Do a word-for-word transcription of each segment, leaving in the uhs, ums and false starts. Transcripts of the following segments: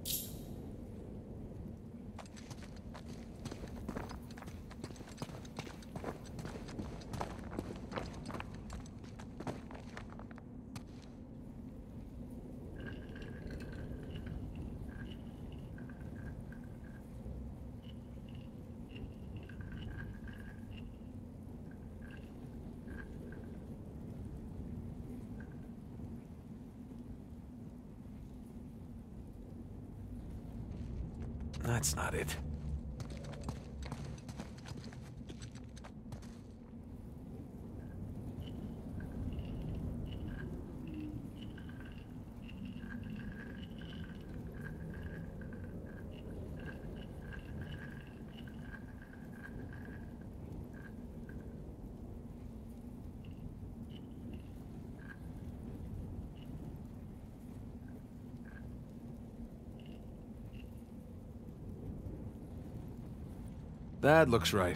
That's not it. That looks right.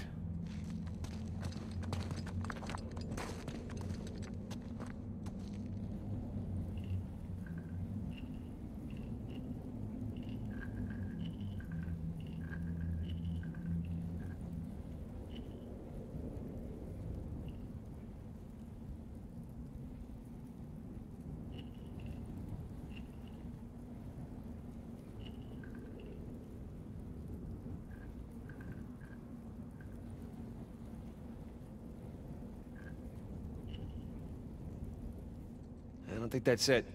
I don't think that's it.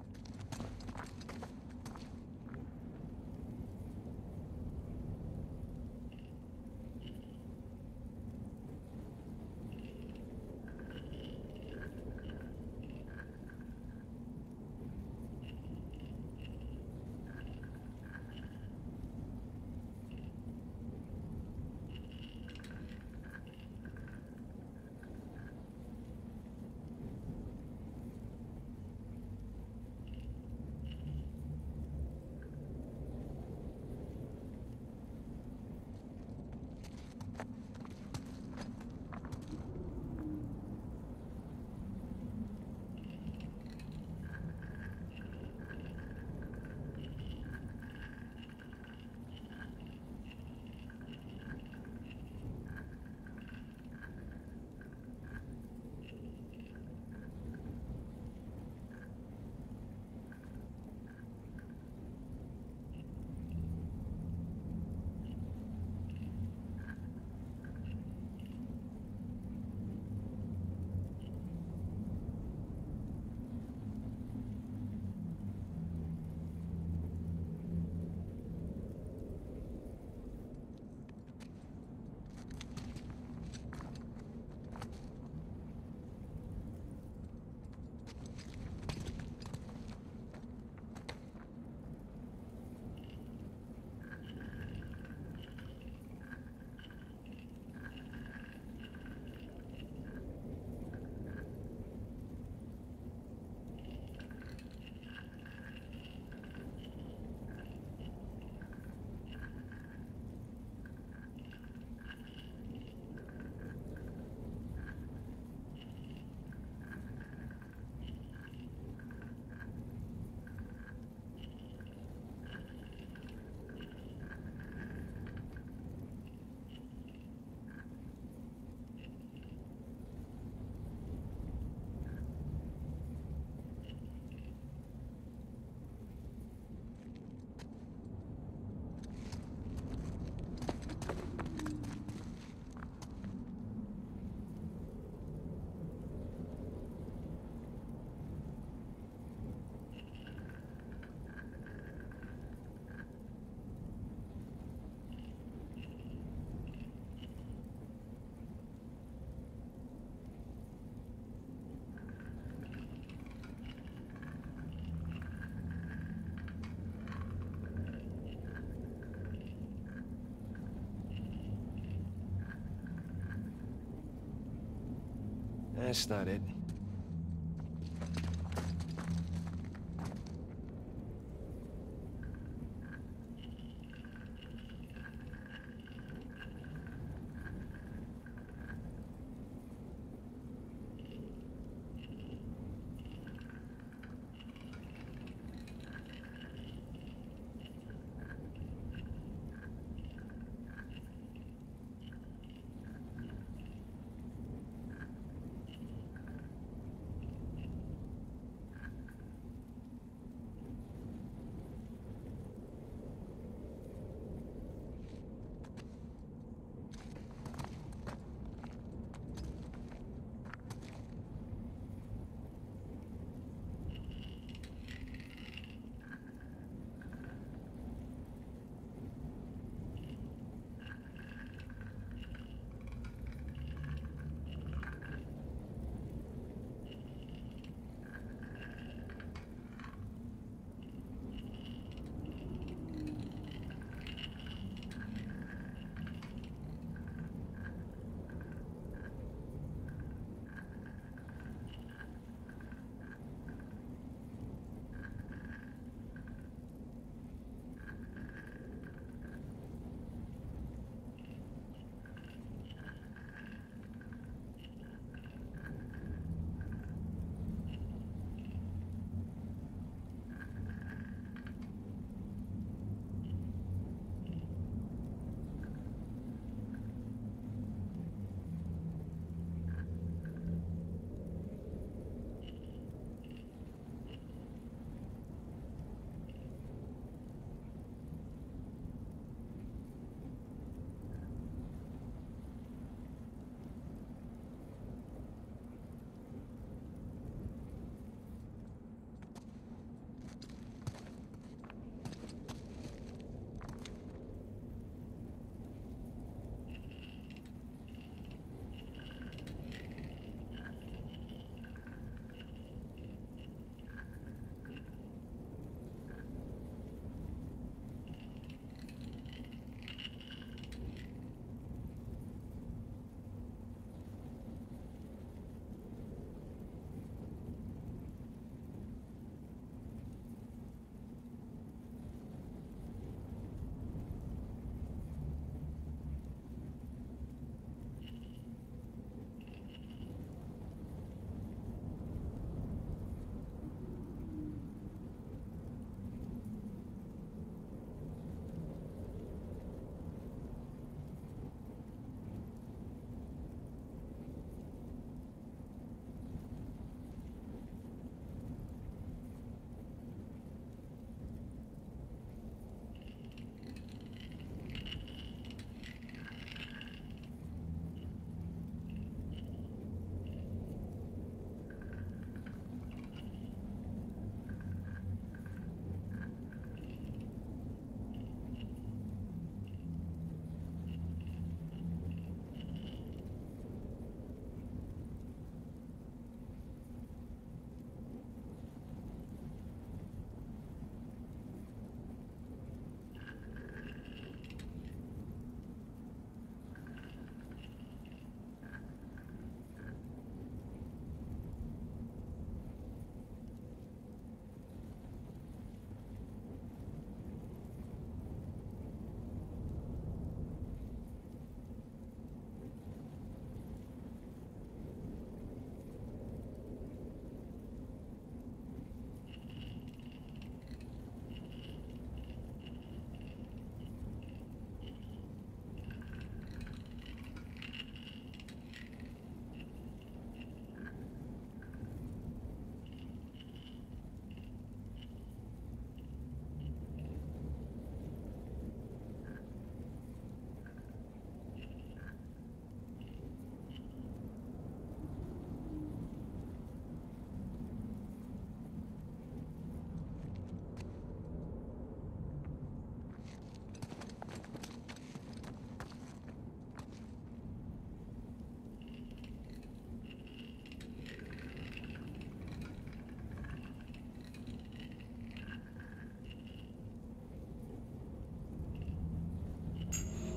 That's not it.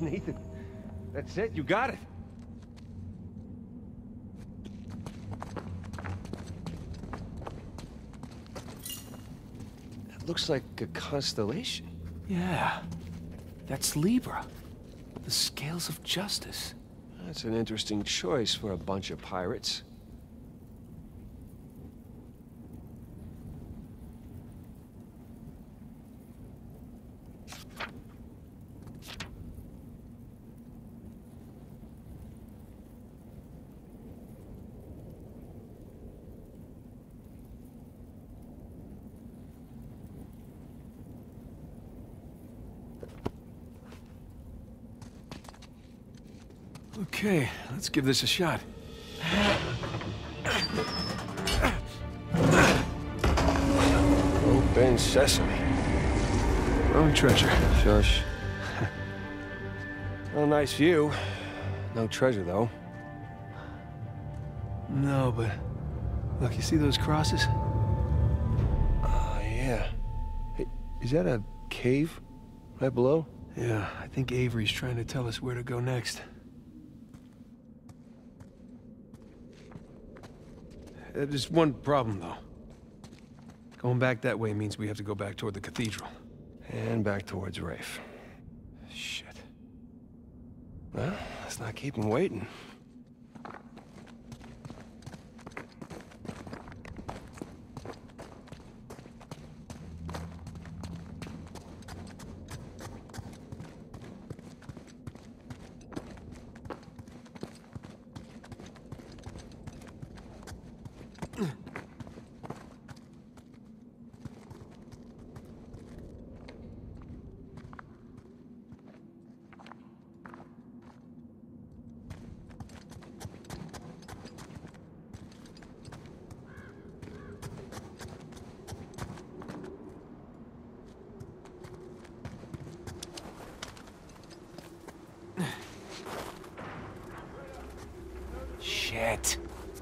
Nathan, that's it. You got it. It looks like a constellation. Yeah. That's Libra. The scales of justice. That's an interesting choice for a bunch of pirates. Okay, let's give this a shot. Open sesame. Wrong treasure. Shush. Well, nice view. No treasure, though. No, but... Look, you see those crosses? Oh, yeah. Hey, is that a cave right below? Yeah, I think Avery's trying to tell us where to go next. Uh, There's one problem, though. Going back that way means we have to go back toward the cathedral. And back towards Rafe. Shit. Well, let's not keep him waiting. Shit.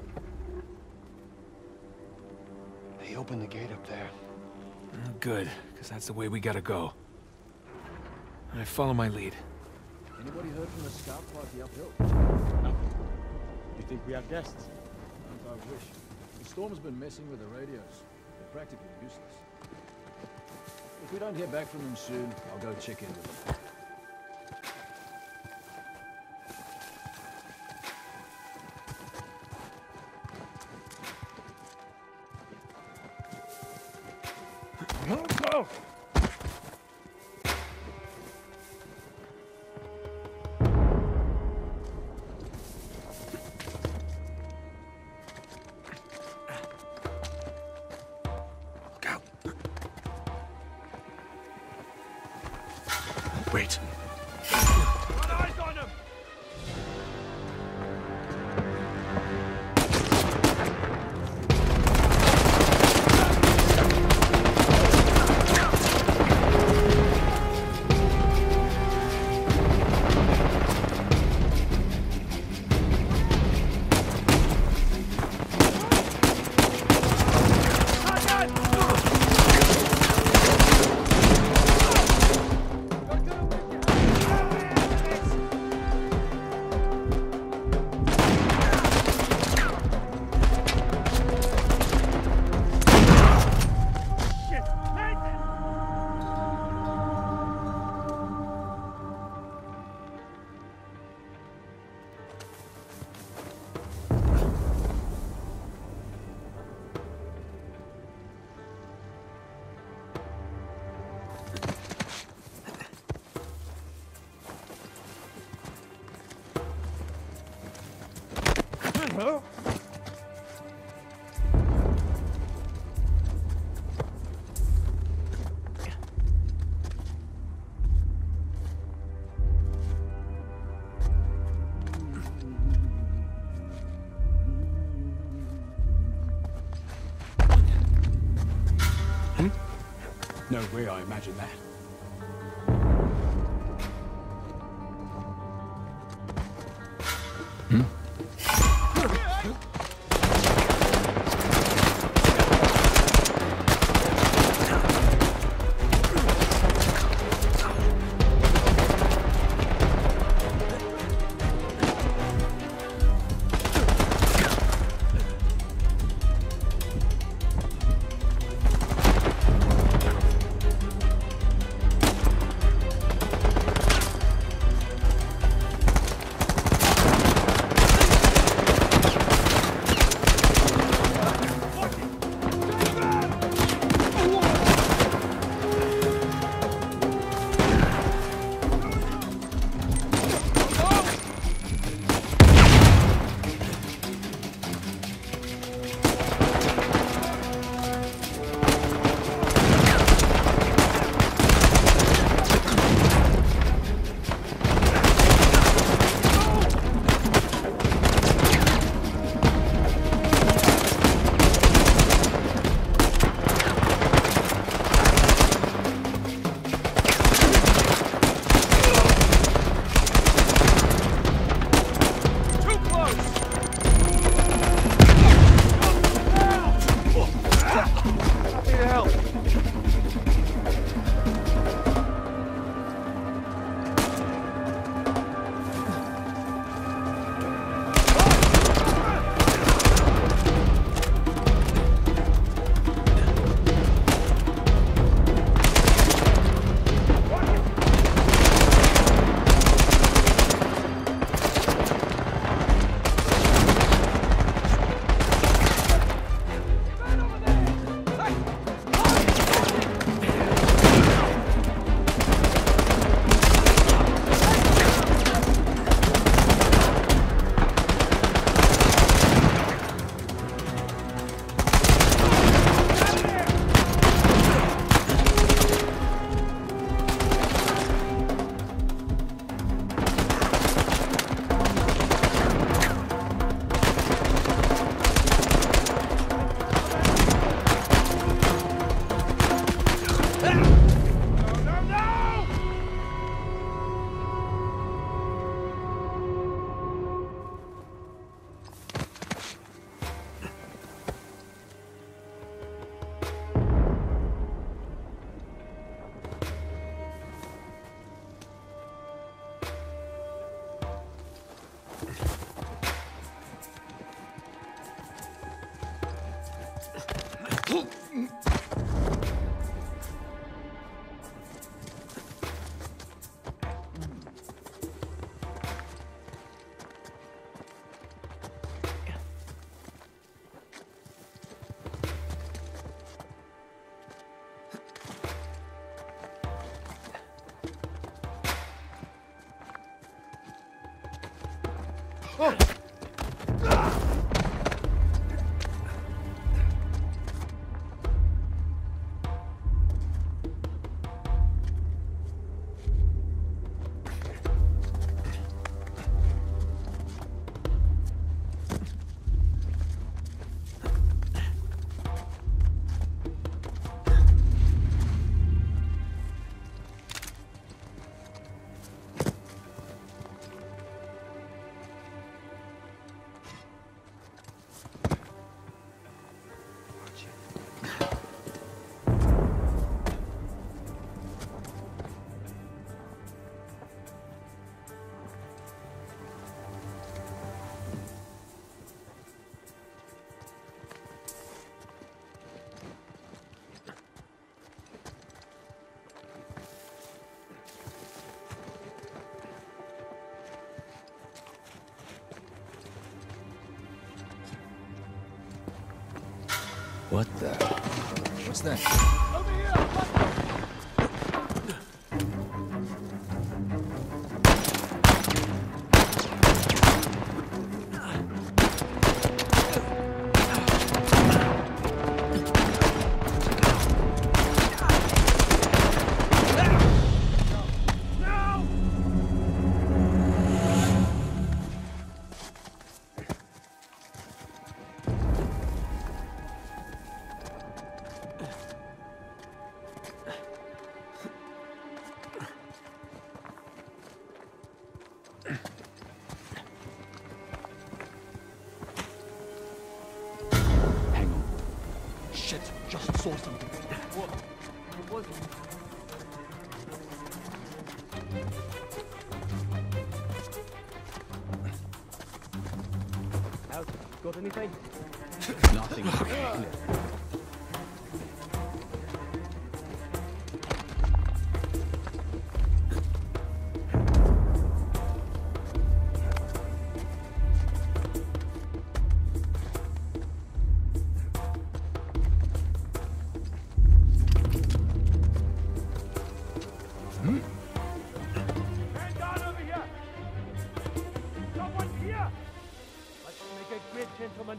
They opened the gate up there. Oh, good, because that's the way we gotta go. All right, follow my lead. Anybody heard from the scout party uphill? Nothing. You think we have guests? Don't I wish. The storm's been messing with the radios. They're practically useless. If we don't hear back from them soon, I'll go check in with them. Go! Go. Wait. Got eyes on him! Hello? No way I imagine that. What the? What's that? Just saw something. What? What was it? Out. Got anything? Nothing. Gentlemen.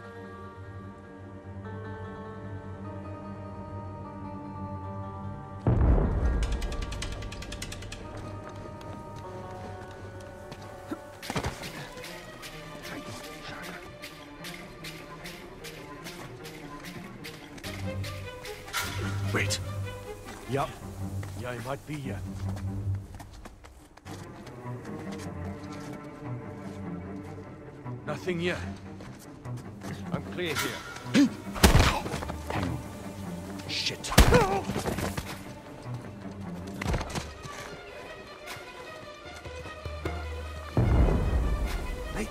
Wait. Yup. Yeah, he might be here. Nothing here. I'm clear here. Hang on. Shit. Hey.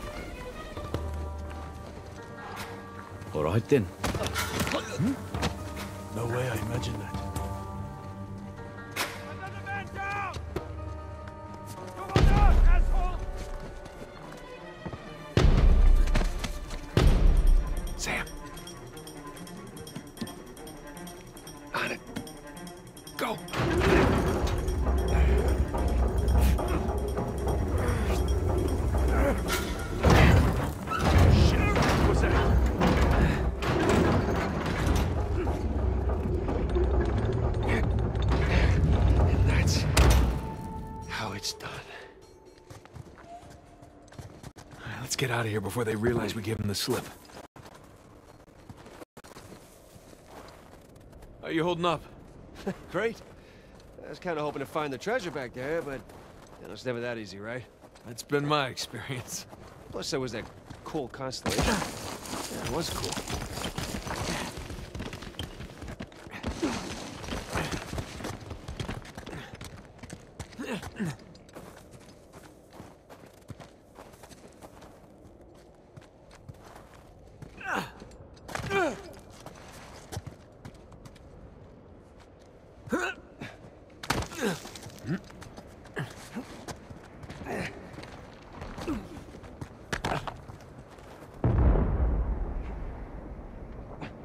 All right then. Hmm? No way I imagined that. Another man down! Come on down, asshole! Sam. On it. Go. Shit! What was that? And that's how it's done. Let's get out of here before they realize we gave them the slip. How you holding up? Great. I was kind of hoping to find the treasure back there, but you know, it's never that easy, right? That's been my experience. Plus, there was that cool constellation. Yeah, it was cool.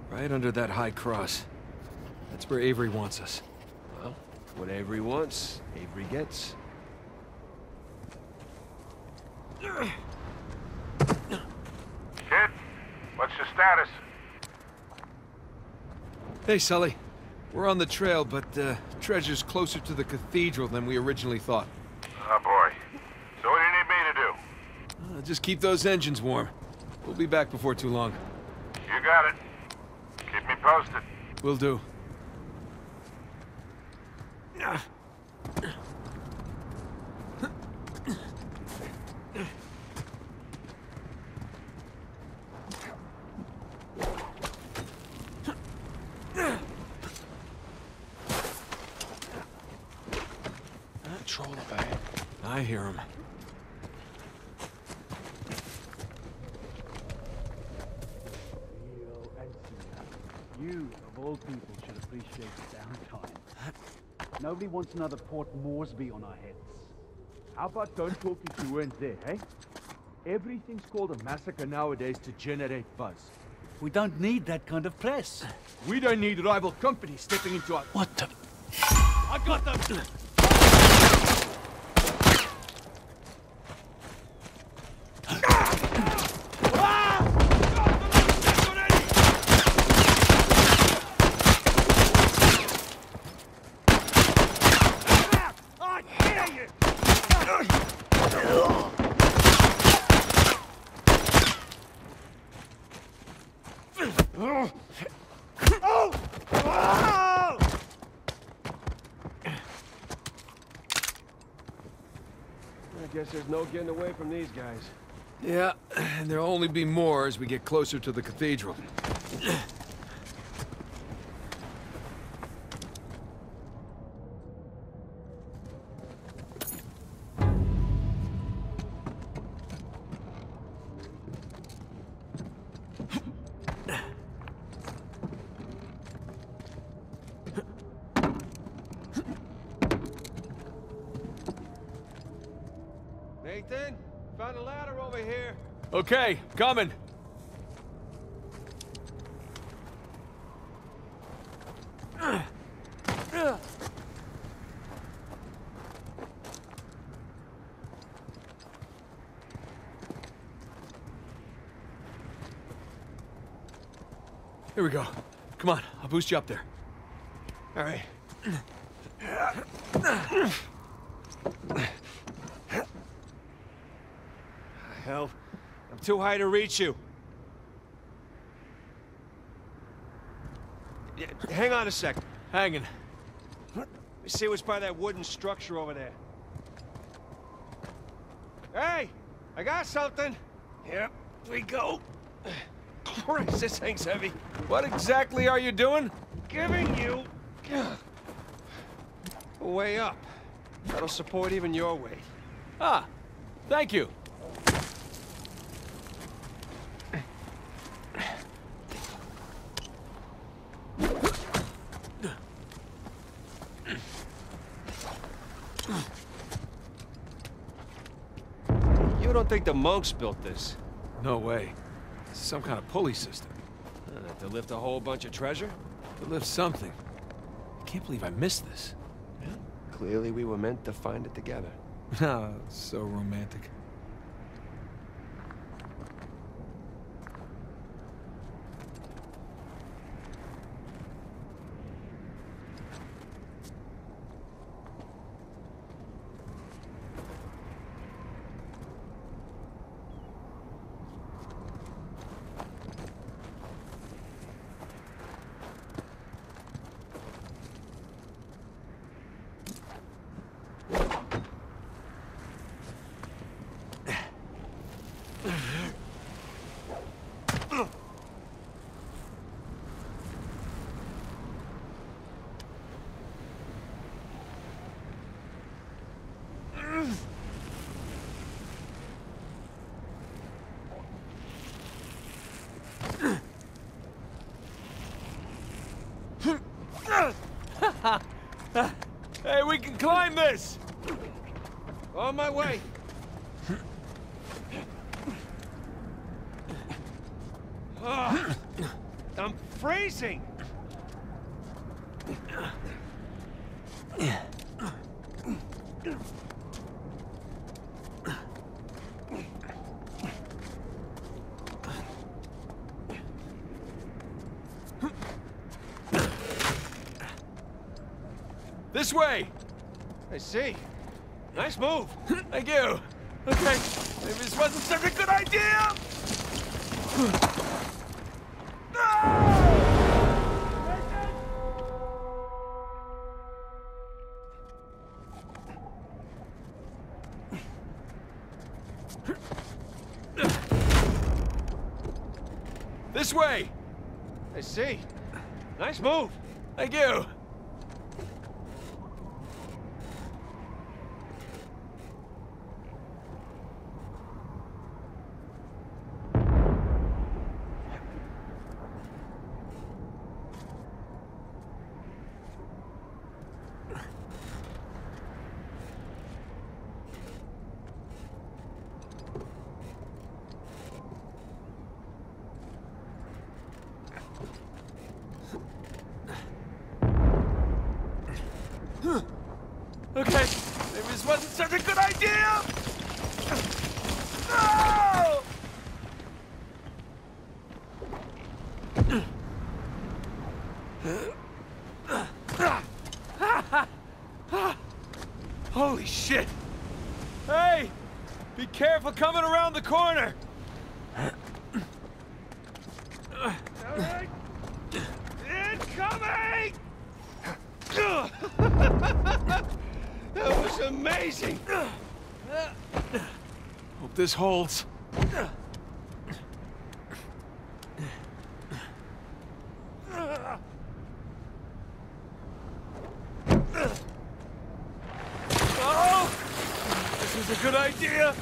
Right under that high cross. That's where Avery wants us. Well, what Avery wants, Avery gets. Kid, what's your status? Hey, Sully. We're on the trail, but uh, treasure's closer to the cathedral than we originally thought. Oh boy. So what do you need me to do? Uh, just keep those engines warm. We'll be back before too long. You got it. Keep me posted. Will do. Patrol ahead. I hear him. You, of all people, should appreciate the downtime. Nobody wants another Port Moresby on our heads. How about don't talk if you weren't there, hey? Everything's called a massacre nowadays to generate buzz. We don't need that kind of press. We don't need rival companies stepping into our... What the... I got them! I guess there's no getting away from these guys. Yeah, and there'll only be more as we get closer to the cathedral. Nathan, found a ladder over here. Okay, coming. Here we go. Come on, I'll boost you up there. All right. Hell, I'm too high to reach you. Yeah, hang on a sec. Hanging. Let me see what's by that wooden structure over there. Hey, I got something. Yep, we go. Christ, this thing's heavy. What exactly are you doing? Giving you a way up. That'll support even your weight. Ah, thank you. You don't think the monks built this? No way. It's some kind of pulley system. Uh, to lift a whole bunch of treasure? To lift something. I can't believe I missed this. Clearly we were meant to find it together. Ah, so romantic. Hey, we can climb this! On my way. Oh, I'm freezing! This way! I see. Nice move. Thank you. Okay, maybe this wasn't such a good idea! This way! I see. Nice move. Thank you. Okay, maybe this wasn't such a good idea! No! Holy shit! Hey! Be careful coming around the corner! Alright. Incoming! That was amazing! Hope this holds. Oh! This was a good idea!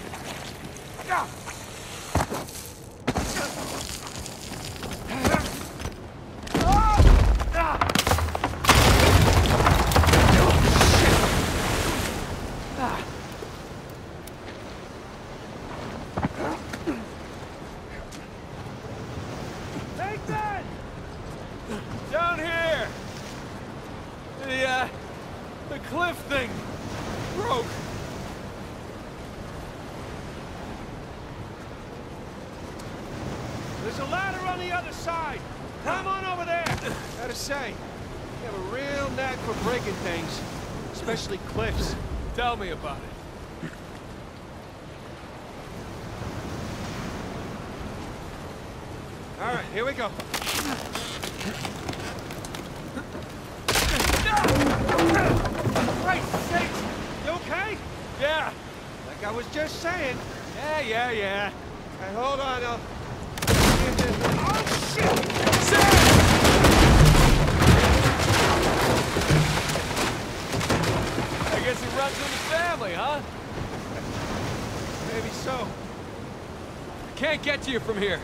Down here! The, uh, the cliff thing broke. There's a ladder on the other side. Climb on over there. Gotta say, you have a real knack for breaking things, especially cliffs. Tell me about it. All right, here we go. Right, sakes! You okay? Yeah, Like I was just saying. yeah, yeah, yeah. Hey, hold on, I'll... Oh, shit! I guess he runs in the family, huh? Maybe so. I can't get to you from here.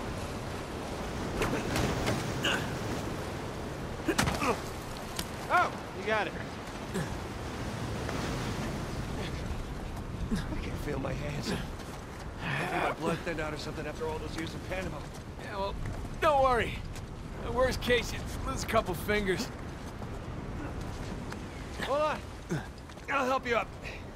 Oh, you got it. I can feel my hands. Maybe my blood thinned out or something after all those years in Panama. Yeah, well, don't worry. The worst case, you lose a couple fingers. Hold on. I'll help you up.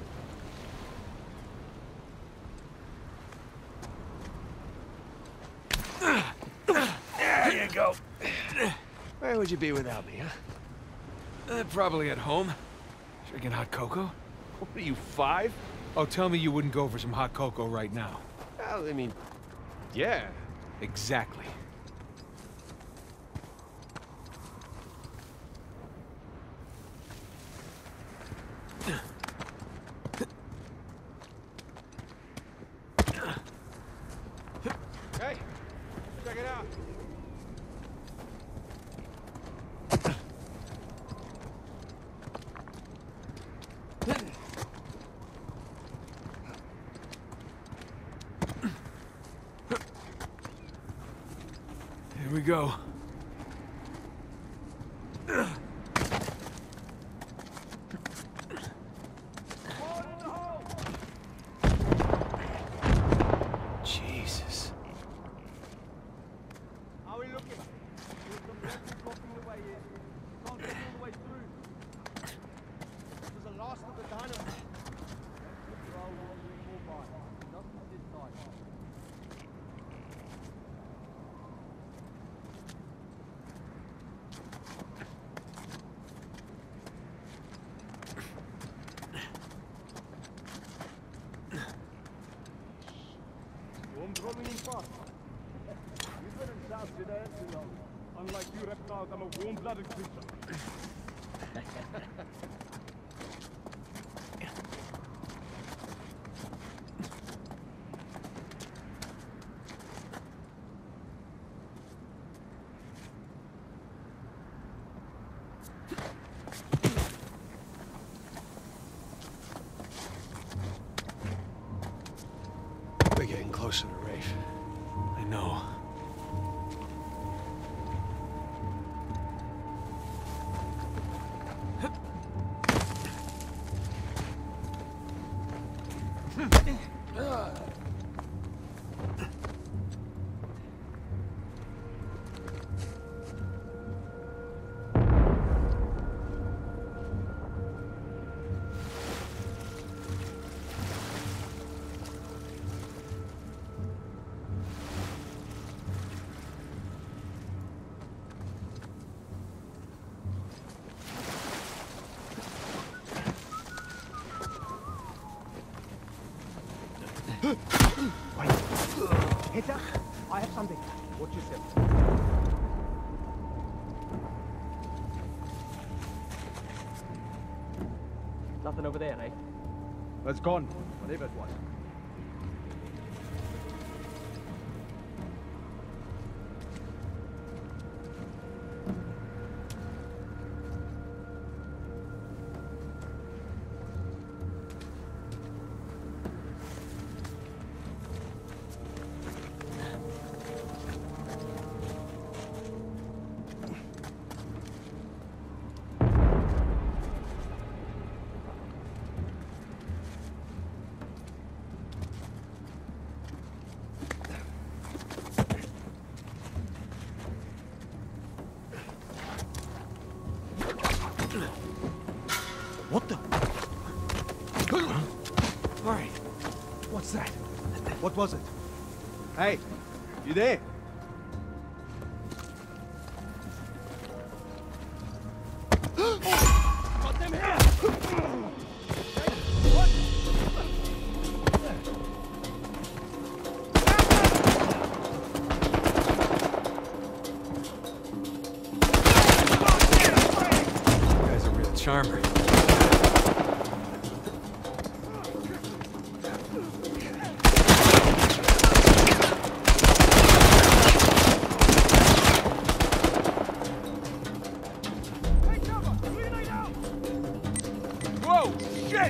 There you go. Where would you be without me, huh? Uh, probably at home. Drinking hot cocoa. What are you, five? Oh, tell me you wouldn't go for some hot cocoa right now. Well, I mean, yeah. Exactly. Hey, check it out. Here we go. Jesus. How are we looking? thought I'm a warm-blooded creature. We're getting closer to Rafe. I know. Heads up! I have something. Watch yourself. Nothing over there, eh? That's gone, whatever it was. What the? All right. What's that? What was it? Hey, you there? Got them here! Guy's a real charmer. Whoa! Shit!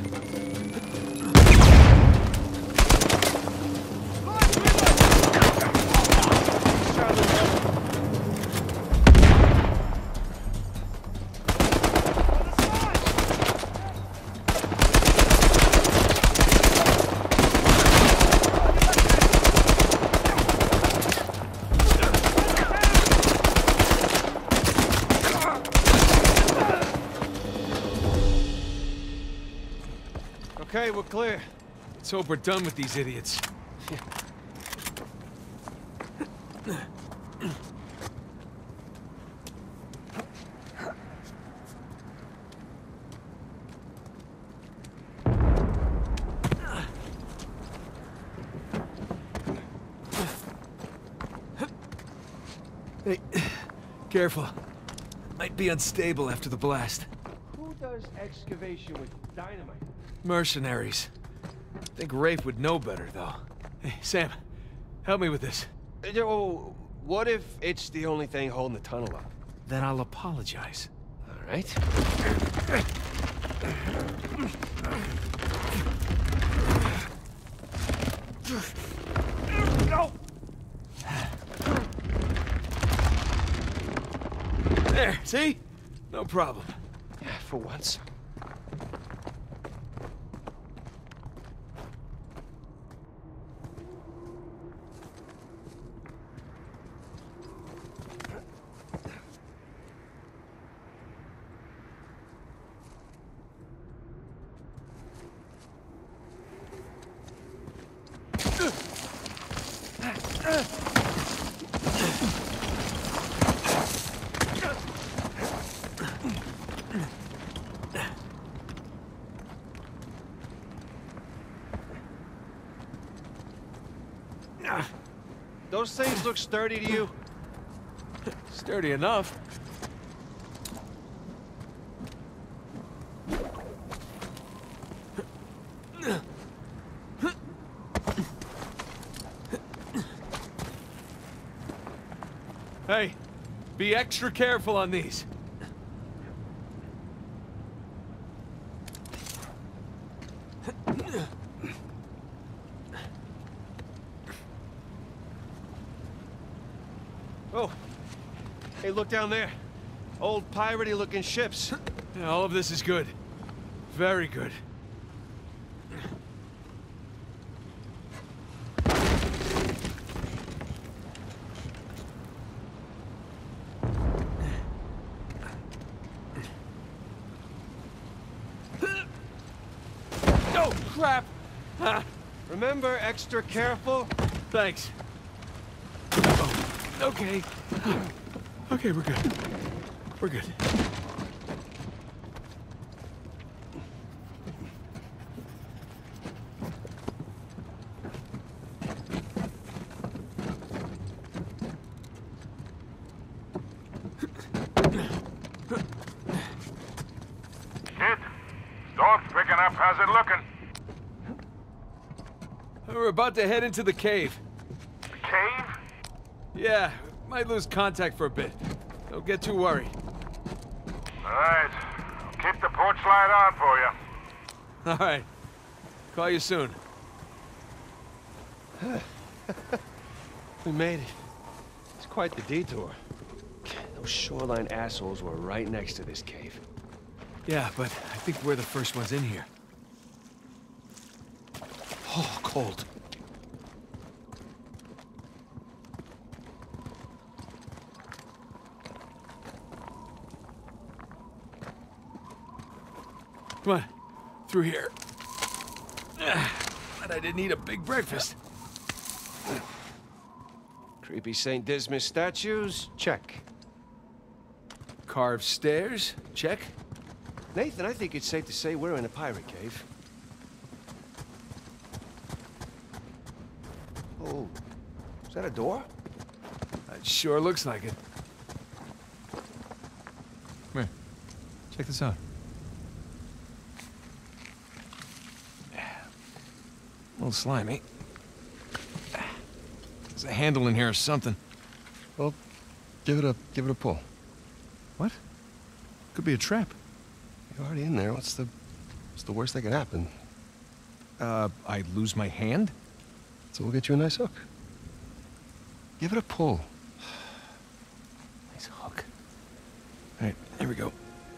Okay, we're clear. Let's hope we're done with these idiots. Hey, careful. Might be unstable after the blast. Who does excavation with dynamite? Mercenaries. Think Rafe would know better, though. Hey, Sam, help me with this. Uh, oh, what if it's the only thing holding the tunnel up? Then I'll apologize. All right. No! There, see? No problem. Yeah, for once. Those things look sturdy to you? Sturdy enough. Be extra careful on these. Oh, hey, look down there. Old piratey looking ships. Yeah, all of this is good. Very good. Oh, crap! Ah, Remember, extra careful. thanks. Oh, okay. Okay, we're good. We're good. Kid, storm's picking up. How's it looking? We're about to head into the cave. The cave? Yeah, might lose contact for a bit. Don't get too worried. All right. I'll keep the porch light on for you. All right. Call you soon. We made it. It's quite the detour. Those shoreline assholes were right next to this cave. Yeah, but I think we're the first ones in here. Oh, cold. Come on, through here. But I didn't eat a big breakfast. Creepy Saint Dismas statues? Check. Carved stairs? Check. Nathan, I think it's safe to say we're in a pirate cave. Oh, is that a door? It sure looks like it. Come here. Check this out. A little slimy. There's a handle in here or something. Well, give it a give it a pull. What? Could be a trap. You're already in there. What's the what's the worst that could happen? Uh, I lose my hand? So we'll get you a nice hook. Give it a pull. Nice hook. All right, here we go.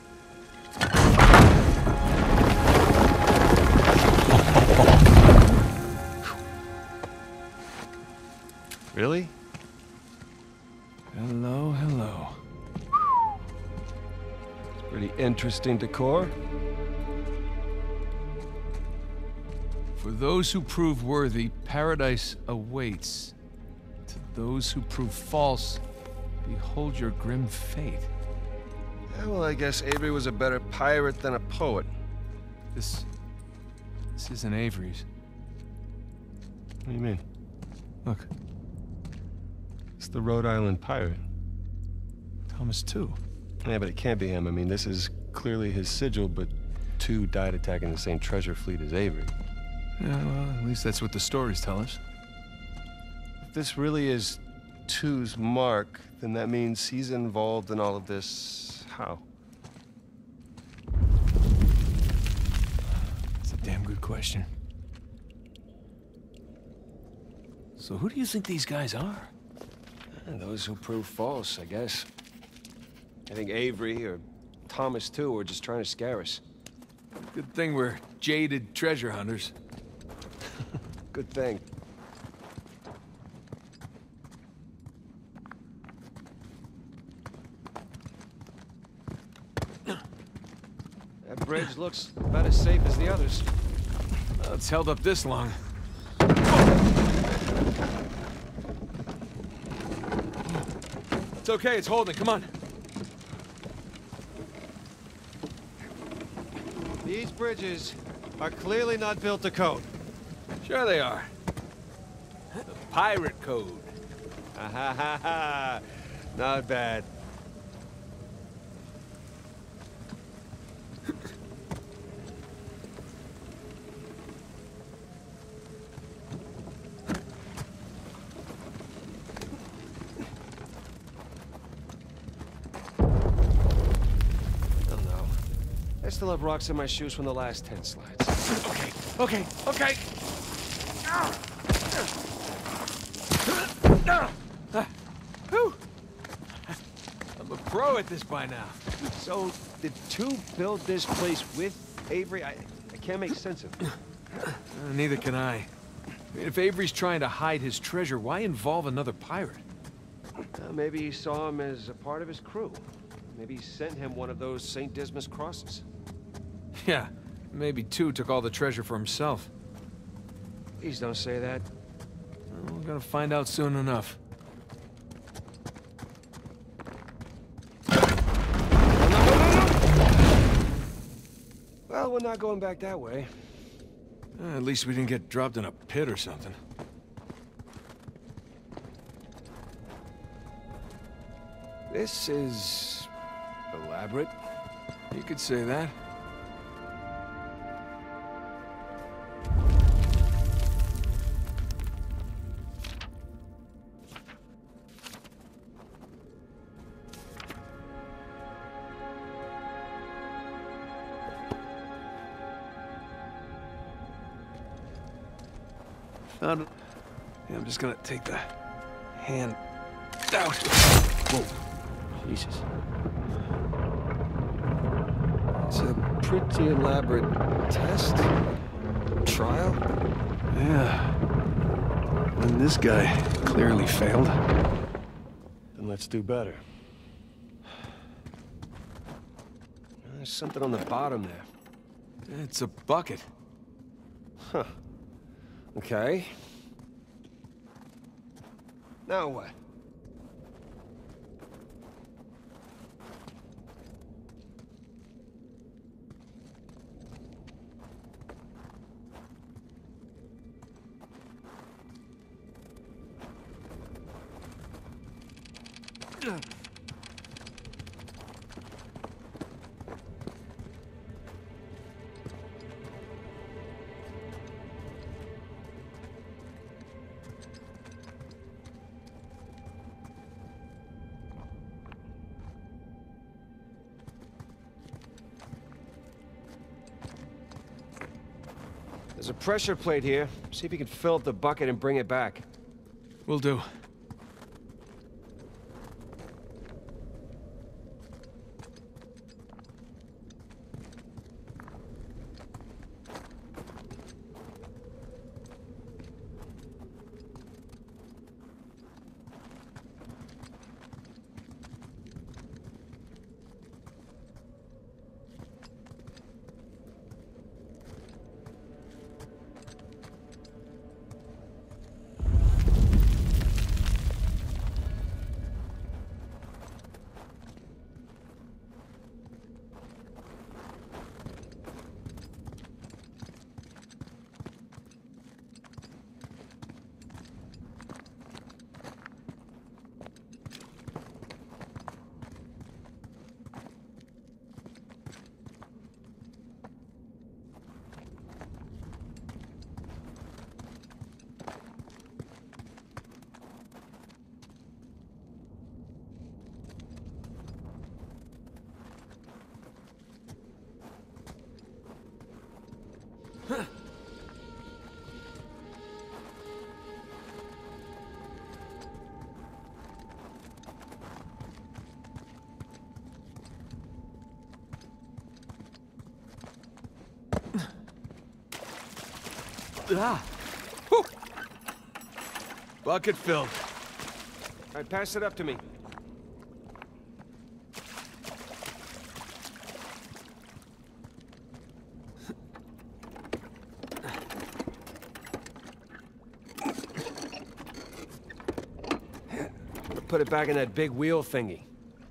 Really? Hello, hello. It's pretty interesting decor. For those who prove worthy, paradise awaits. To those who prove false, behold your grim fate. Yeah, well, I guess Avery was a better pirate than a poet. This... this isn't Avery's. What do you mean? Look, It's the Rhode Island pirate. Thomas too. Yeah, but it can't be him. I mean, this is clearly his sigil, but two died attacking the same treasure fleet as Avery. Yeah, well, at least that's what the stories tell us. If this really is Two's mark, then that means he's involved in all of this. How? That's a damn good question. So who do you think these guys are? And those who prove false, I guess. I think Avery or Thomas too were just trying to scare us. Good thing we're jaded treasure hunters. Good thing. That bridge looks about as safe as the others. Well, it's held up this long. It's okay, it's holding. Come on. These bridges are clearly not built to code. Sure they are. The pirate code. Ha ha ha ha. Not bad. I still have rocks in my shoes from the last ten slides. Okay, okay, okay! Whew. I'm a pro at this by now. So, did two build this place with Avery? I, I can't make sense of it. Uh, neither can I. I mean, if Avery's trying to hide his treasure, why involve another pirate? Uh, maybe he saw him as a part of his crew. Maybe he sent him one of those Saint Dismas crosses. Yeah, maybe Two took all the treasure for himself. Please don't say that. Well, we're gonna find out soon enough. Well, we're not going back that way. Uh, at least we didn't get dropped in a pit or something. This is... elaborate. You could say that. Found it. Yeah, I'm just gonna take the hand out. Whoa. Jesus. It's a pretty elaborate test. Trial? Yeah. And this guy clearly failed. Then let's do better. There's something on the bottom there. It's a bucket. Huh. Okay. Now what? There's a pressure plate here. See if you can fill up the bucket and bring it back. Will do. Ah! Whew. Bucket filled. All right, pass it up to me. Put it back in that big wheel thingy.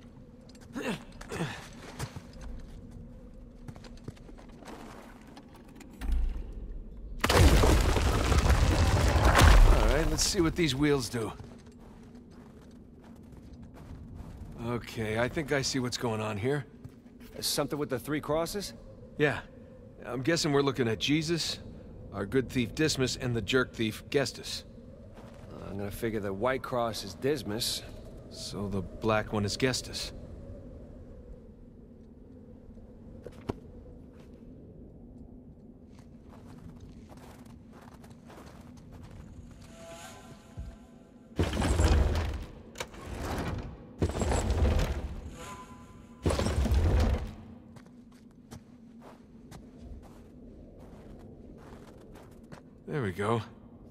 Let's see what these wheels do. Okay, I think I see what's going on here. Something with the three crosses? Yeah. I'm guessing we're looking at Jesus, our good thief Dismas, and the jerk thief Gestus. Uh, I'm gonna figure the white cross is Dismas. So the black one is Gestus. There we go.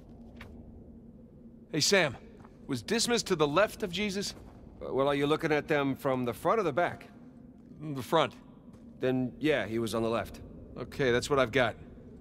Hey, Sam. Was Dismas to the left of Jesus? Uh, Well, are you looking at them from the front or the back? The front. Then, yeah, he was on the left. Okay, that's what I've got.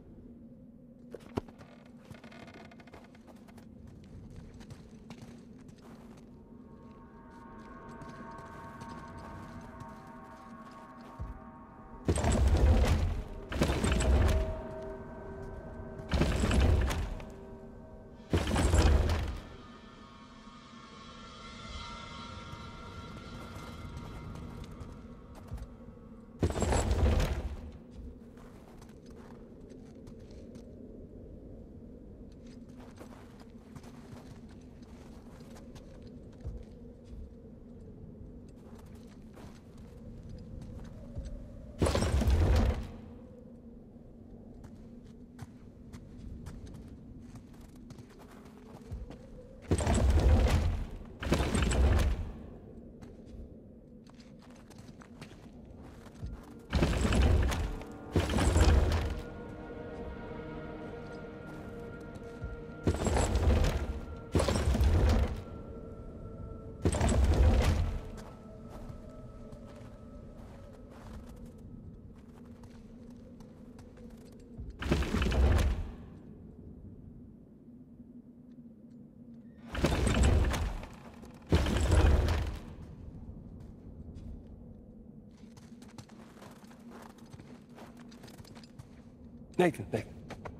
Nathan, Nathan.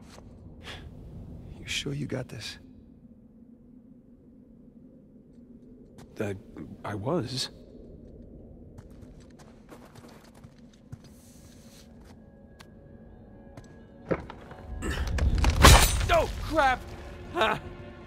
You sure you got this? Uh, I was. Oh, crap! Ha!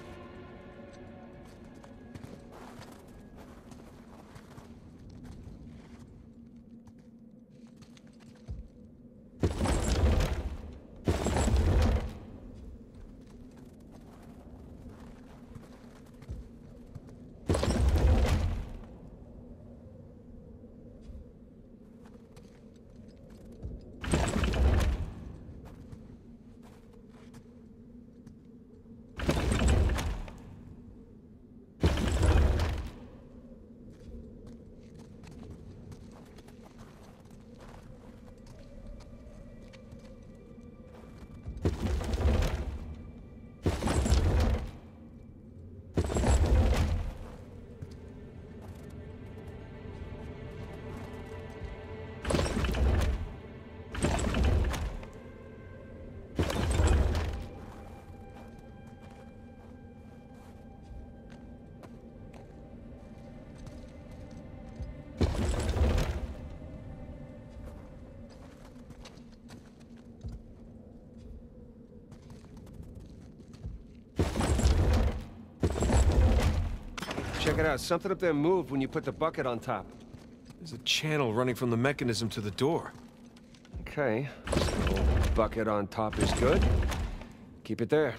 Check it out. Something up there moved when you put the bucket on top. There's a channel running from the mechanism to the door. Okay. So, bucket on top is good. Keep it there.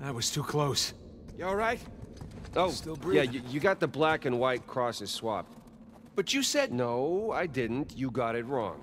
That was too close. You all right? Oh, Still yeah, breathing. you, you got the black and white crosses swapped. But you said... No, I didn't. You got it wrong.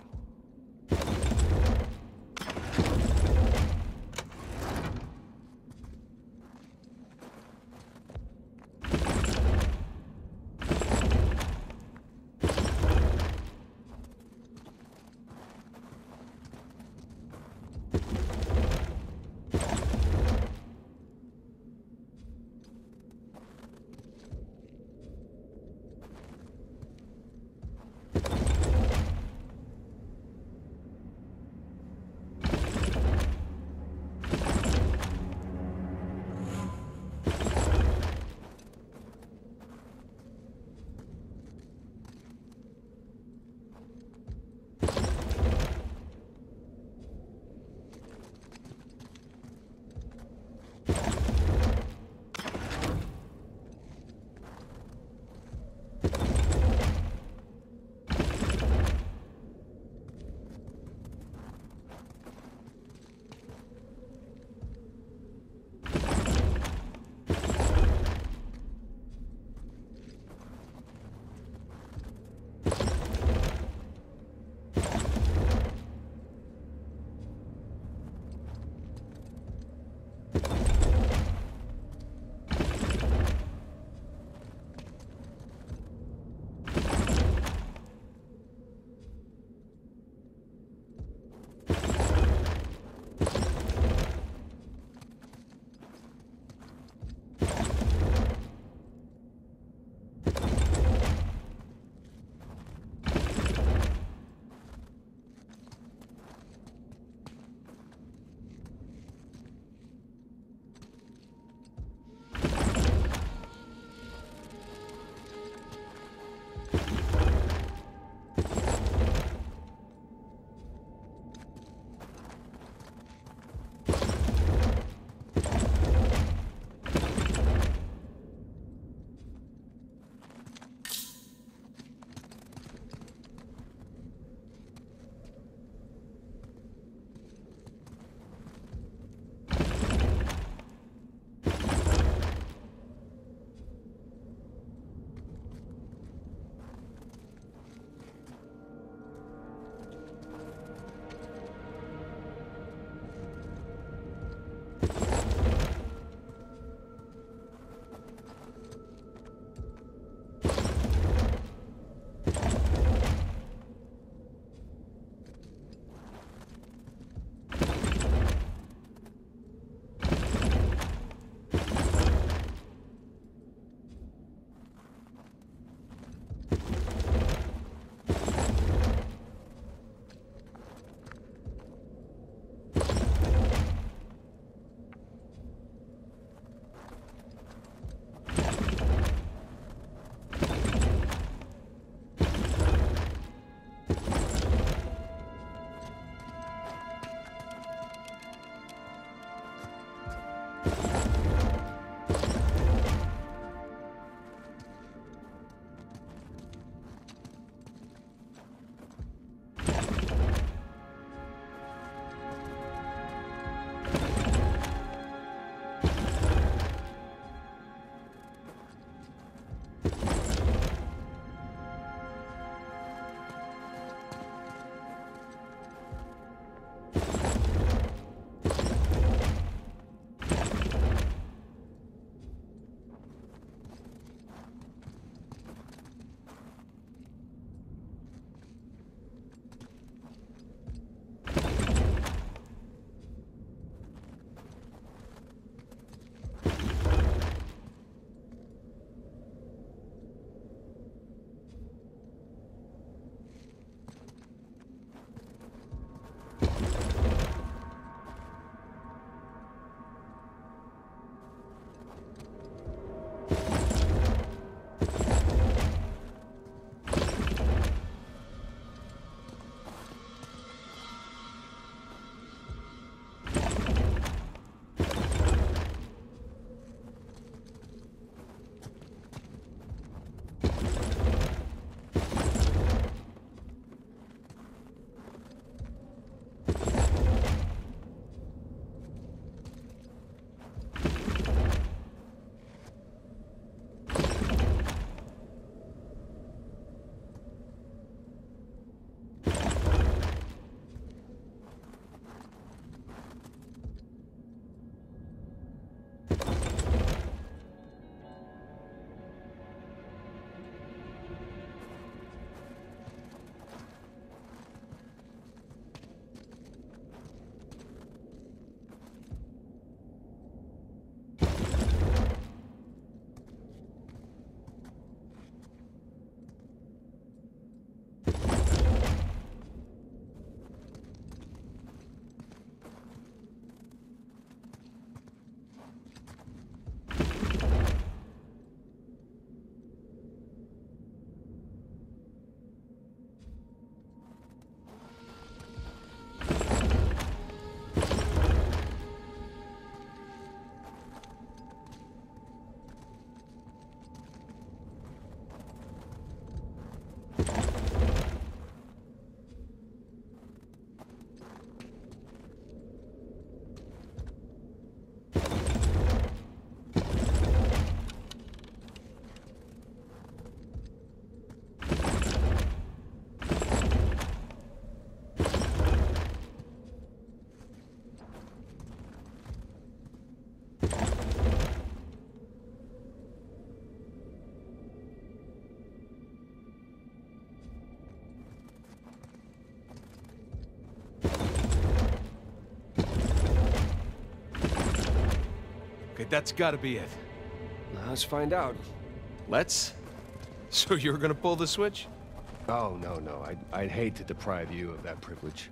Okay, that's gotta be it. Now let's find out. Let's? So you're gonna pull the switch? Oh, no, no. I'd, I'd hate to deprive you of that privilege.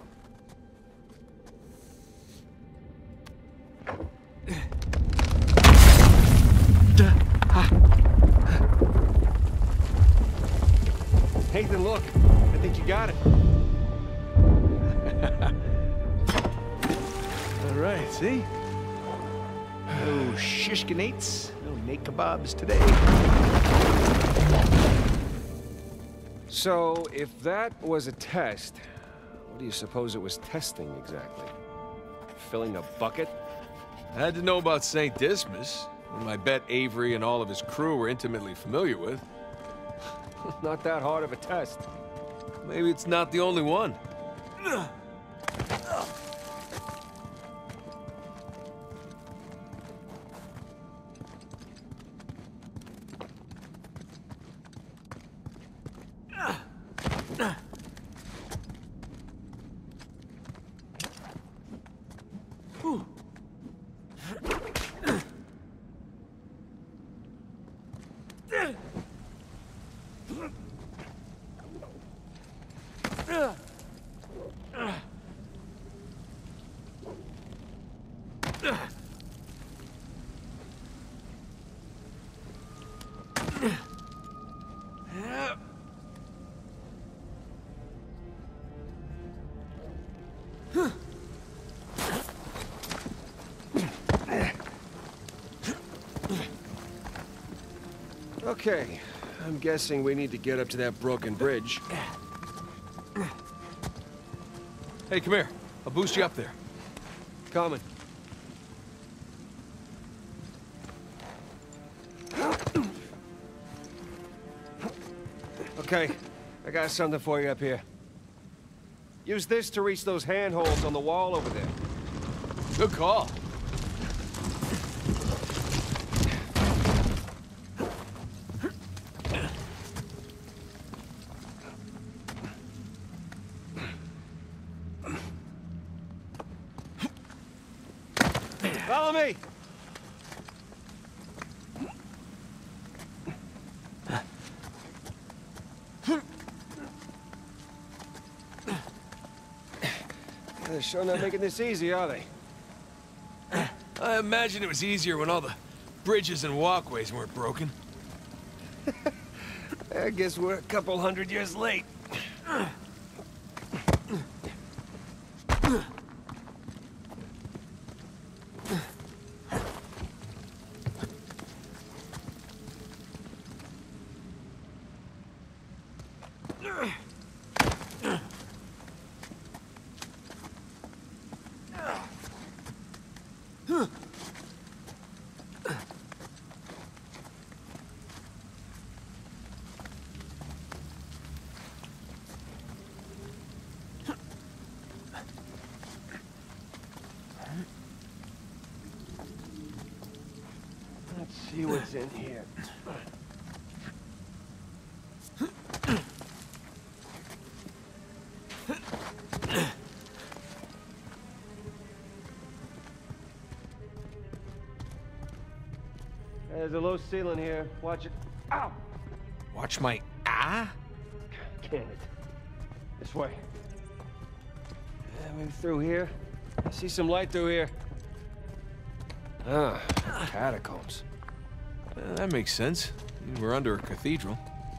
Nathan, look. I think you got it. All right, see? No shishkinates, no nate kebabs today. So, if that was a test, what do you suppose it was testing exactly? Filling a bucket? I had to know about Saint Dismas, whom I bet Avery and all of his crew were intimately familiar with. Not that hard of a test. Maybe it's not the only one. Okay, I'm guessing we need to get up to that broken bridge. Hey, come here. I'll boost you up there. Coming. Okay, I got something for you up here. Use this to reach those handholds on the wall over there. Good call. Follow me! They're sure not making this easy, are they? I imagine it was easier when all the bridges and walkways weren't broken. I guess we're a couple hundred years late. Let's see what's in here. There's a low ceiling here. Watch it. Ow! Watch my ah? Damn it. This way. Yeah, maybe through here. I see some light through here. Ah, catacombs. Uh, that makes sense. We're under a cathedral.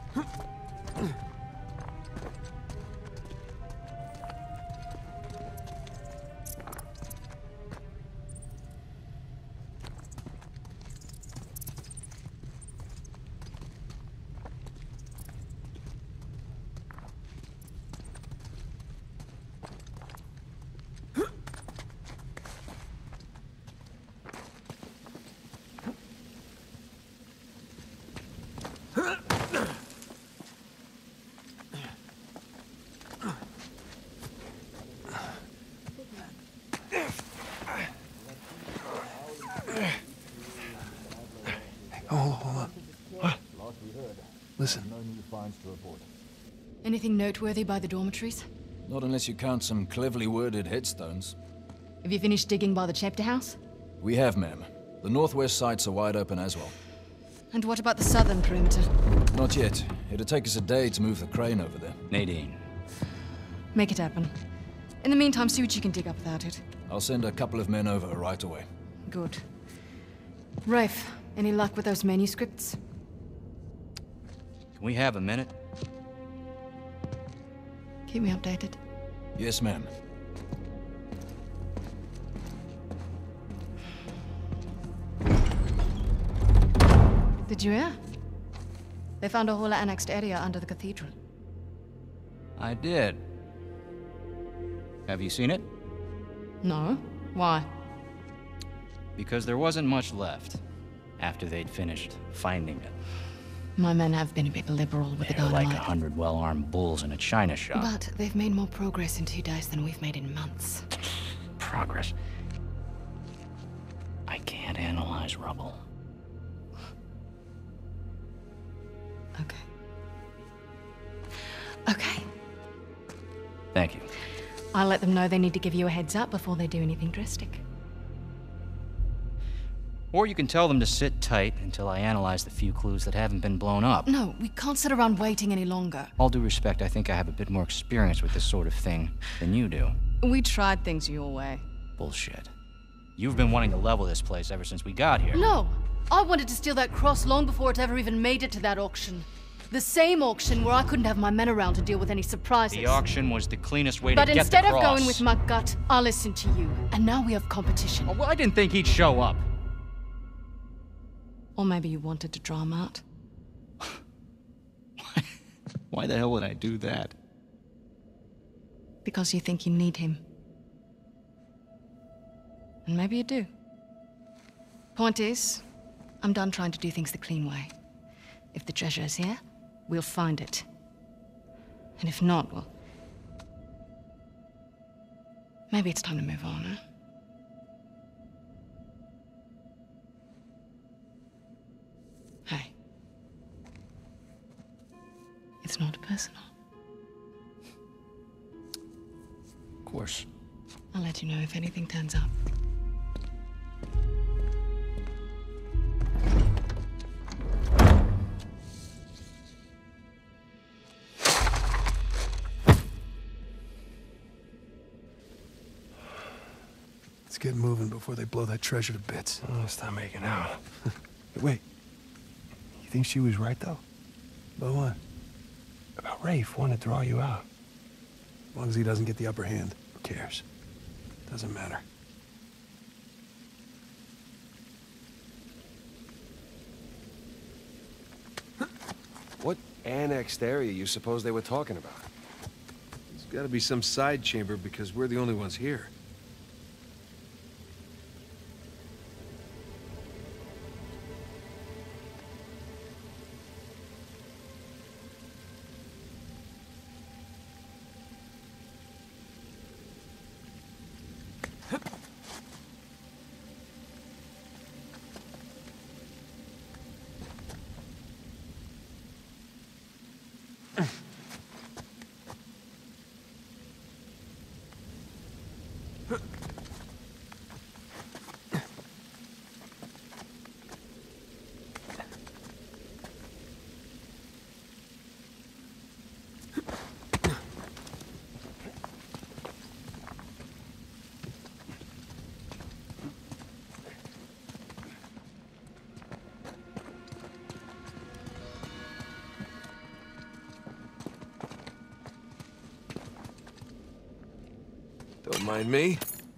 Oh, hold on. What? Listen. Anything noteworthy by the dormitories? Not unless you count some cleverly worded headstones. Have you finished digging by the chapter house? We have, ma'am. The northwest sites are wide open as well. And what about the southern perimeter? Not yet. It'll take us a day to move the crane over there. Nadine. Make it happen. In the meantime, see what you can dig up without it. I'll send a couple of men over right away. Good. Rafe, any luck with those manuscripts? Can we have a minute? Keep me updated. Yes, ma'am. Did you hear? They found a whole annexed area under the cathedral. I did. Have you seen it? No. Why? Because there wasn't much left after they'd finished finding it. My men have been a bit liberal with the They're dynamite. like a hundred well-armed bulls in a china shop. But they've made more progress in two days than we've made in months. Progress. I can't analyze rubble. Okay. Okay. Thank you. I'll let them know they need to give you a heads up before they do anything drastic. Or you can tell them to sit tight until I analyze the few clues that haven't been blown up. No, we can't sit around waiting any longer. All due respect, I think I have a bit more experience with this sort of thing than you do. We tried things your way. Bullshit. You've been wanting to level this place ever since we got here. No! I wanted to steal that cross long before it ever even made it to that auction. The same auction where I couldn't have my men around to deal with any surprises. The auction was the cleanest way but to get the instead cross. of going with my gut, I listened to you. And now we have competition. Oh, well, I didn't think he'd show up. Or maybe you wanted to draw him out. Why the hell would I do that? Because you think you need him. And maybe you do. Point is, I'm done trying to do things the clean way. If the treasure is here, we'll find it. And if not, well... maybe it's time to move on, huh? Hey. It's not personal. Of course. I'll let you know if anything turns up. Let's get moving before they blow that treasure to bits. Oh, stop making out. Wait. You think she was right, though? About what? About Rafe wanting to draw you out. As long as he doesn't get the upper hand, who cares? Doesn't matter. What annexed area you suppose they were talking about? There's gotta be some side chamber because we're the only ones here. Don't mind me.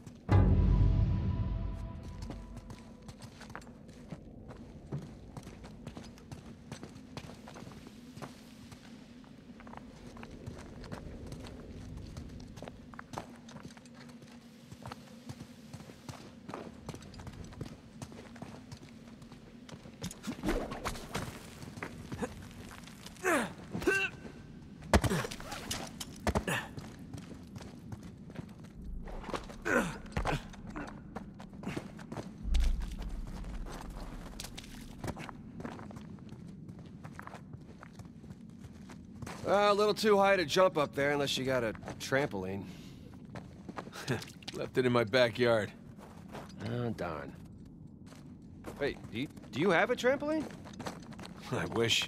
Uh, a little too high to jump up there unless you got a trampoline. Left it in my backyard. Oh, darn. Wait, do you, do you have a trampoline? I wish.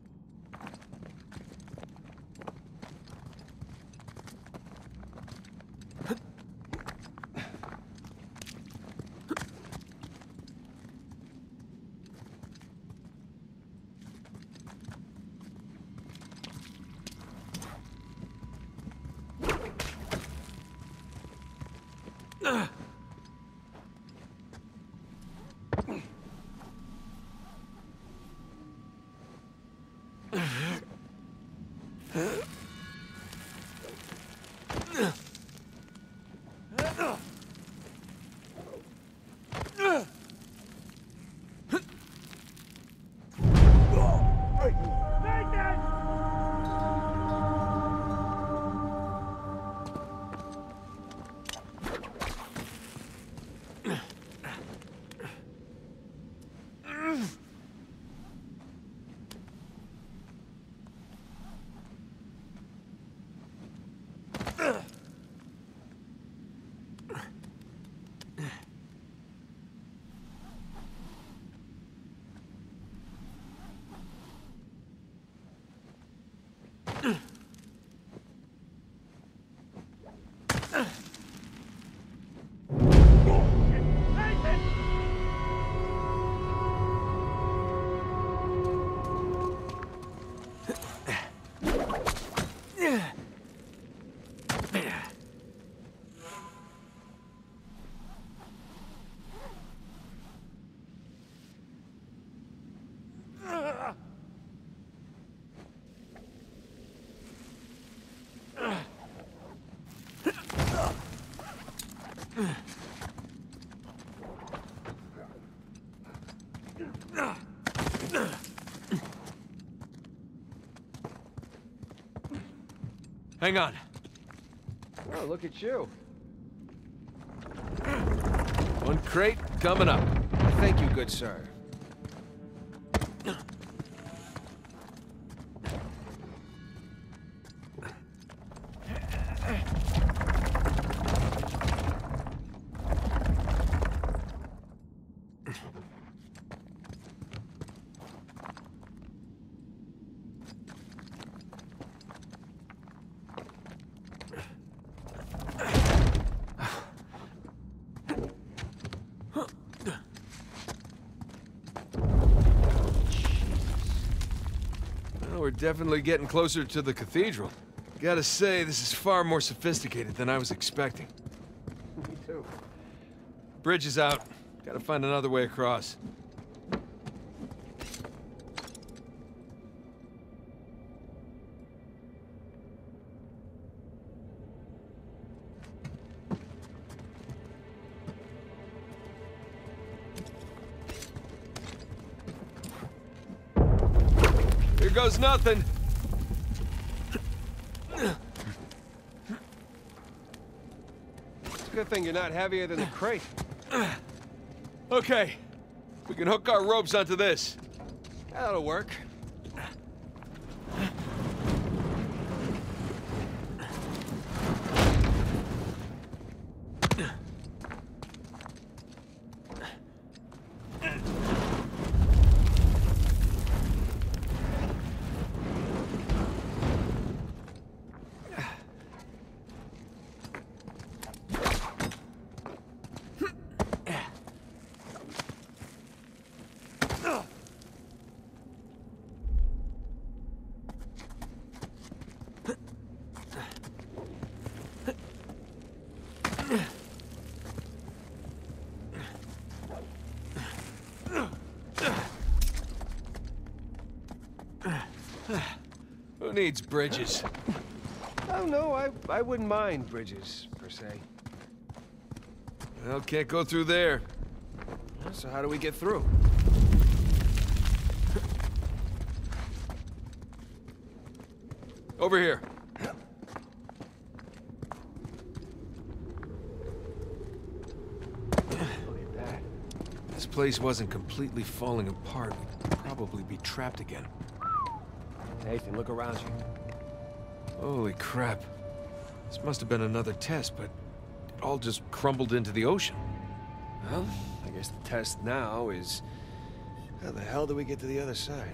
Hang on. Oh, look at you. One crate coming up. Thank you, good sir. We're definitely getting closer to the cathedral. Gotta say, this is far more sophisticated than I was expecting. Me too. Bridge is out. Gotta find another way across. Here goes nothing. It's a good thing you're not heavier than the crate. Okay. We can hook our ropes onto this. That'll work. Who needs bridges? Oh, no, I, I wouldn't mind bridges, per se. Well, can't go through there. So how do we get through? Over here. Look at that. This place wasn't completely falling apart. We'd probably be trapped again. Nathan, look around you. Holy crap. This must have been another test, but it all just crumbled into the ocean. Well, I I guess the test now is, how the hell do we get to the other side?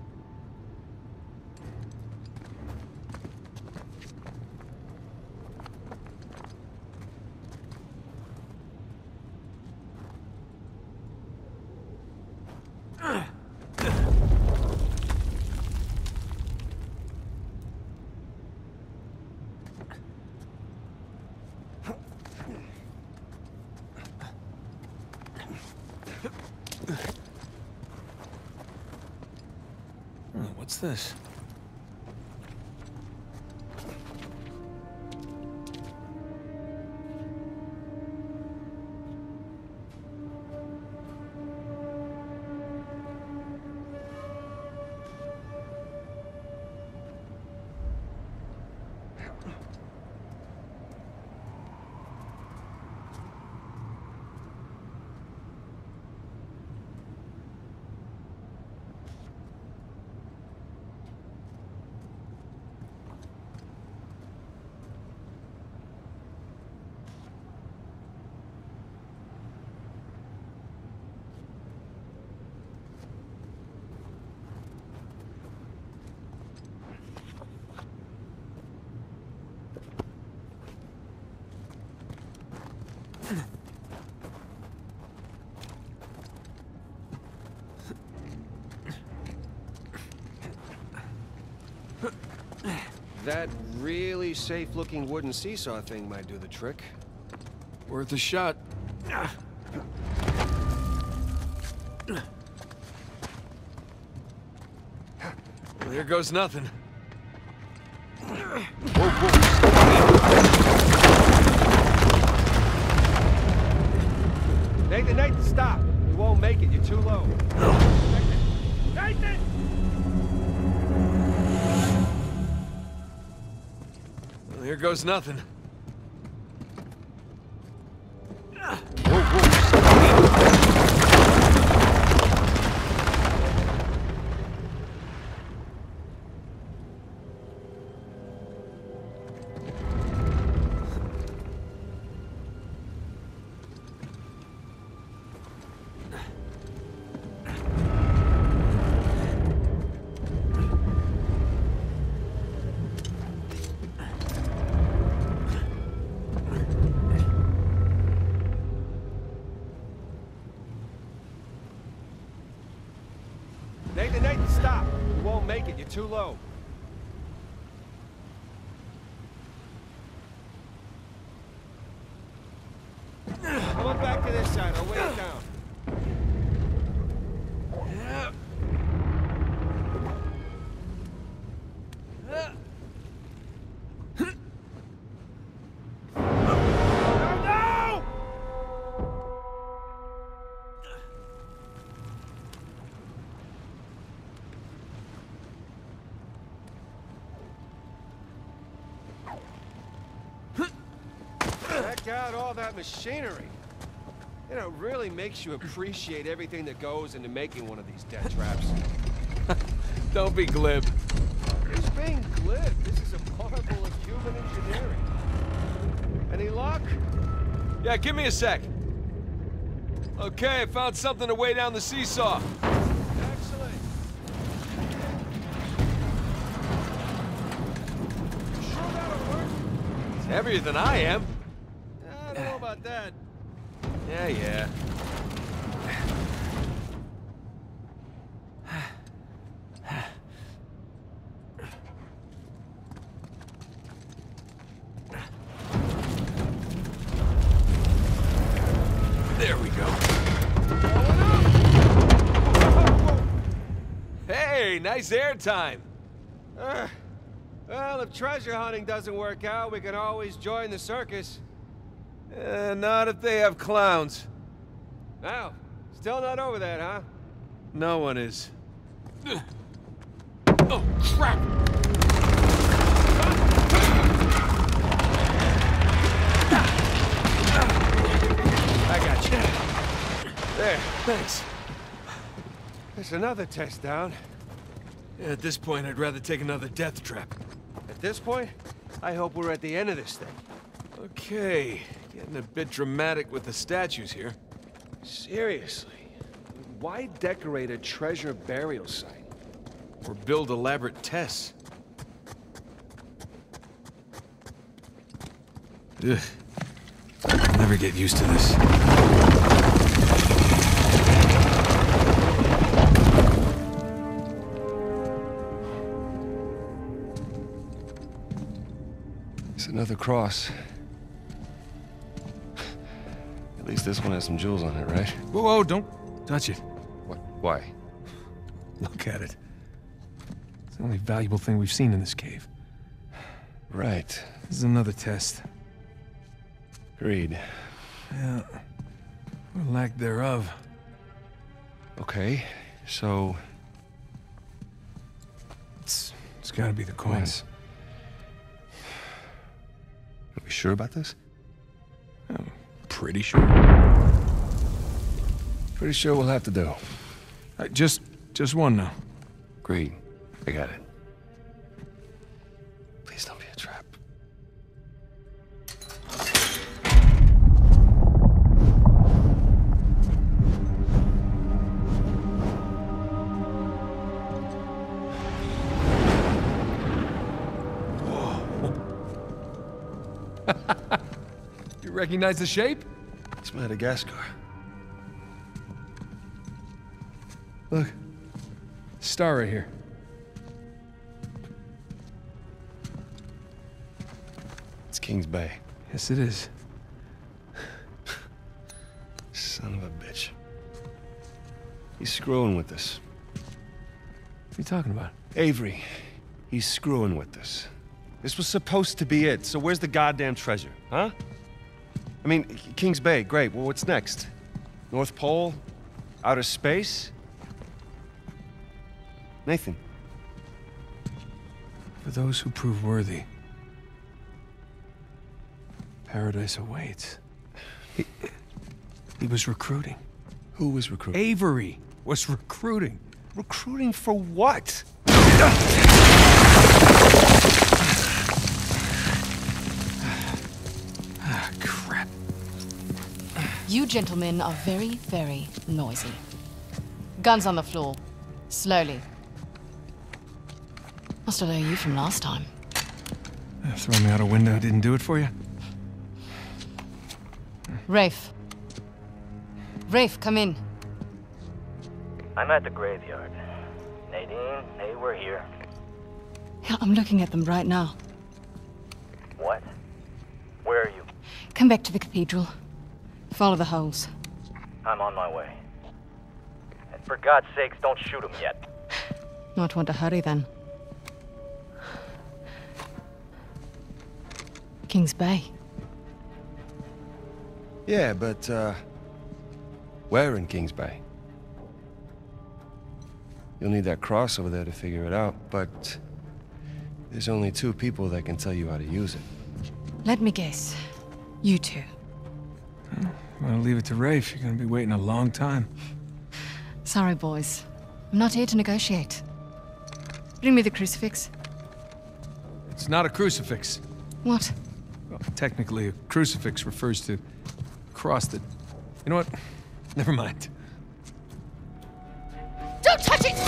What's this? That really safe-looking wooden seesaw thing might do the trick. Worth a shot. Well, here goes nothing. Whoa, whoa. Nathan, Nathan, stop! You won't make it, you're too low. Nathan! Nathan! Well, here goes nothing. Nathan, Nathan, stop! You won't make it, you're too low. Come on back to this side, I'll weigh it down. Check out all that machinery. You know, it really makes you appreciate everything that goes into making one of these death traps. Don't be glib. Who's being glib? This is a marvel of human engineering. Any luck? Yeah, give me a sec. Okay, I found something to weigh down the seesaw. Excellent. You sure that'll work? It's heavier than I am. I don't know about that. Yeah, yeah. There we go. Hey, nice air time. Uh, well, if treasure hunting doesn't work out, we can always join the circus. Uh, not if they have clowns. Now, still not over that, huh? No one is. Oh, crap! I got you. There, thanks. There's another test down. Yeah, at this point, I'd rather take another death trap. At this point, I hope we're at the end of this thing. Okay, getting a bit dramatic with the statues here. Seriously? Why decorate a treasure burial site? Or build elaborate tests. Ugh. I'll never get used to this. It's another cross. At least this one has some jewels on it, right? Whoa, whoa, don't touch it. What? Why? Look at it. It's the only valuable thing we've seen in this cave. Right. This is another test. Agreed. Yeah. Or lack thereof. Okay, so... It's... It's gotta be the coins. Are we sure about this? I'm pretty sure. Pretty sure we'll have to do. Uh, just... just one now. Agreed. I got it. Please don't be a trap. You recognize the shape? It's Madagascar. Look. Star right here. It's Kings Bay. Yes, it is. Son of a bitch. He's screwing with us. What are you talking about? Avery. He's screwing with us. This was supposed to be it, so where's the goddamn treasure, huh? I mean, Kings Bay, great. Well, what's next? North Pole? Outer space? Nathan. For those who prove worthy, paradise awaits. He, he was recruiting. Who was recruiting? Avery was recruiting. Recruiting for what? Ah, crap. You gentlemen are very, very noisy. Guns on the floor. Slowly. Must have known you from last time. Uh, throw me out a window didn't do it for you? Rafe. Rafe, come in. I'm at the graveyard. Nadine, hey, we're here. Yeah, I'm looking at them right now. What? Where are you? Come back to the cathedral. Follow the holes. I'm on my way. And for God's sakes, don't shoot him yet. Might want to hurry then. Kings Bay. Yeah, but, uh... where in Kings Bay? You'll need that cross over there to figure it out, but... there's only two people that can tell you how to use it. Let me guess. You two. I'm gonna leave it to Rafe. You're gonna be waiting a long time. Sorry, boys. I'm not here to negotiate. Bring me the crucifix. It's not a crucifix. What? Well, technically, a crucifix refers to a cross that... You know what? Never mind. Don't touch it!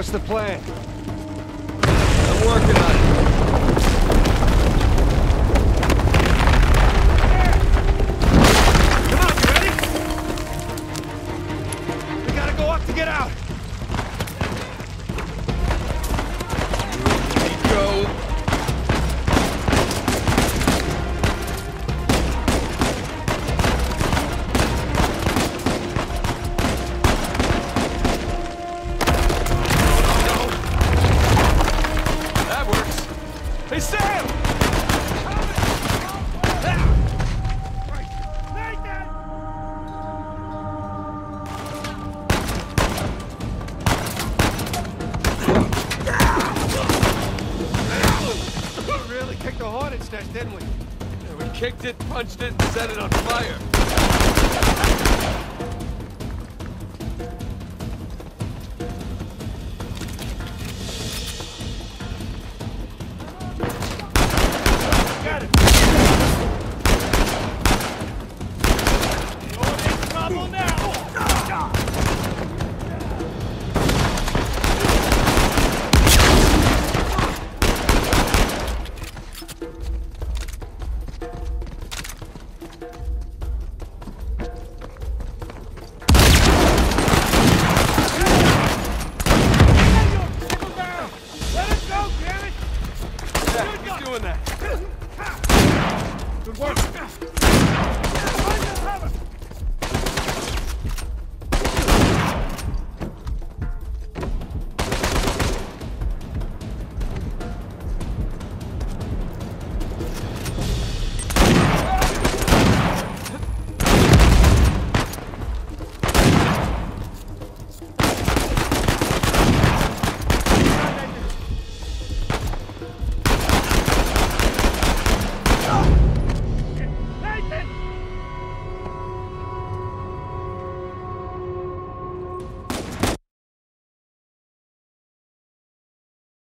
What's the plan? I'm working on it. Come on, you ready? We gotta go up to get out. Go. Hey, Sam! We really kicked the Hornet's nest, didn't we? Yeah, we kicked it, punched it, and set it on fire. Trouble now!